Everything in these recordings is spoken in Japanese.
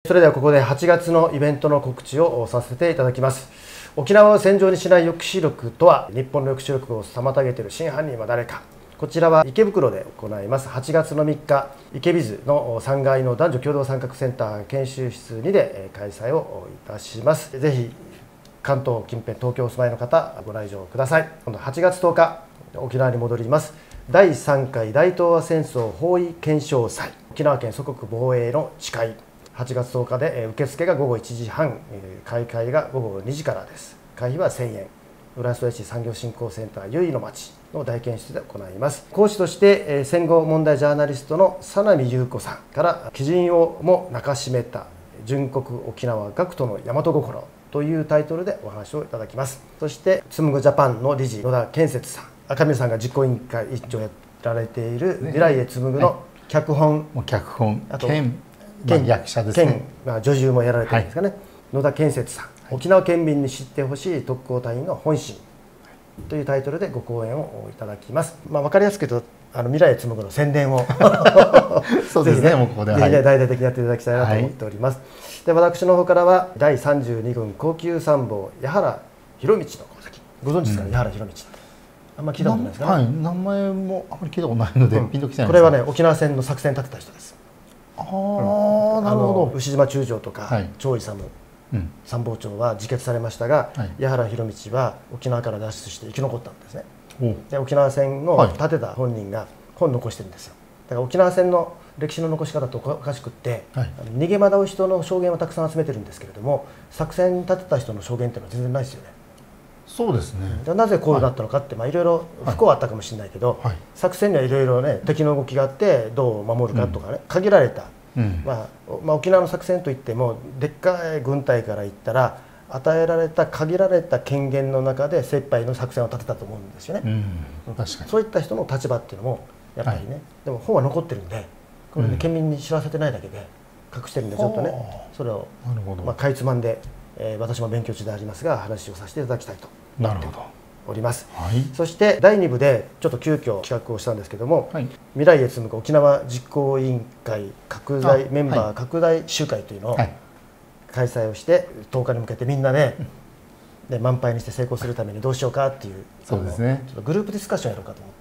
それではここで8月のイベントの告知をさせていただきます。沖縄を戦場にしない抑止力とは、日本の抑止力を妨げている真犯人は誰か。こちらは池袋で行います。8月の3日、池ビズの3階の男女共同参画センター研修室2で開催をいたします。ぜひ関東近辺、東京お住まいの方、ご来場ください。今度8月10日、沖縄に戻ります。第3回大東亜戦争包囲検証祭、沖縄県祖国防衛の誓い。8月10日で受付が午後1時半、開会が午後2時からです。会費は1000円。浦添市産業振興センターゆいの町の大研室で行います。講師として戦後問題ジャーナリストの佐波優子さんから「鬼人をも中しめた純国沖縄学徒の大和心」というタイトルでお話をいただきます。そして紡ぐジャパンの理事野田健節さん、赤嶺さんが実行委員会委員長をやられている未来へ紡ぐの脚本、 あと役者ですね、 女優もやられてるんですかね、野田健節さん、沖縄県民に知ってほしい特攻隊員の本心というタイトルでご講演をいただきます。分かりやすく言うと未来へ紡ぐの宣伝をそうですね、もうここで大々的にやっていただきたいなと思っております。で、私の方からは第32軍高級参謀矢原弘道の功績、ご存知ですかね、矢原弘道って。あんまり聞いたことないですかね。 名前もあまり聞いたことないので、ピンときてないです。 これはね、沖縄戦の作戦立てた人です。 なるほど。 牛島中将とか長井勇参謀長は自決されましたが、矢原弘道は沖縄から脱出して生き残ったんですね。で、沖縄戦の立てた本人が本を残してるんですよ。だから沖縄戦の歴史の残し方とおかしくって、逃げ惑う人の証言はたくさん集めてるんですけれども、作戦立てた人の証言っていうのは全然ないですよね。 そうですね。 なぜこうなったのかって、いろいろ不幸はあったかもしれないけど、作戦にはいろいろね、敵の動きがあってどう守るかとかね、限られた、沖縄の作戦といってもでっかい軍隊から言ったら与えられた限られた権限の中で精一杯の作戦を立てたと思うんですよね。そういった人の立場っていうのもやっぱりね、でも本は残ってるんで、これで県民に知らせてないだけで隠してるんで、ちょっとねそれをかいつまんで、私も勉強中でありますが話をさせていただきたいと思っております。そして第2部でちょっと急遽企画をしたんですけども、未来へ紡ぐ沖縄実行委員会拡大メンバー拡大集会というのを開催をして、10日に向けてみんなで満杯にして成功するためにどうしようかっていう、そうですね、ちょっとグループディスカッションやろうかと思って。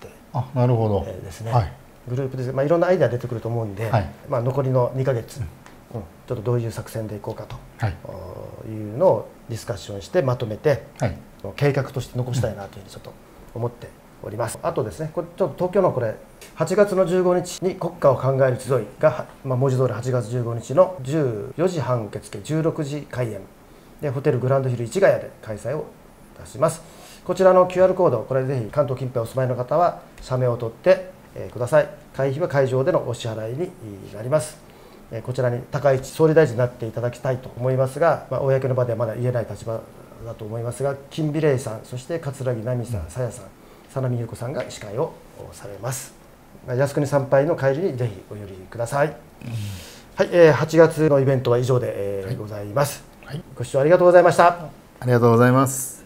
なるほどですね。グループでいろんなアイデア出てくると思うんで、残りの2ヶ月、ちょっとどういう作戦でいこうかというのをディスカッションしてまとめて、計画として残したいなというふうにちょっと思っております。あとですね、これちょっと東京のこれ8月の15日に国家を考える集いが、文字通り8月15日の14時半受付16時開演で、ホテルグランドヒル市ヶ谷で開催をいたします。こちらの QR コード、これぜひ関東近辺お住まいの方は写メを撮ってください。会費は会場でのお支払いになります。こちらに高市総理大臣になっていただきたいと思いますが、公の場ではまだ言えない立場だと思いますが、金美玲さん、そして桂木奈美さん、さやさん、佐波優子さんが司会をされます。靖国参拝の帰りにぜひお寄りください。はい、8月のイベントは以上でございます。ご視聴ありがとうございました。 ありがとうございます。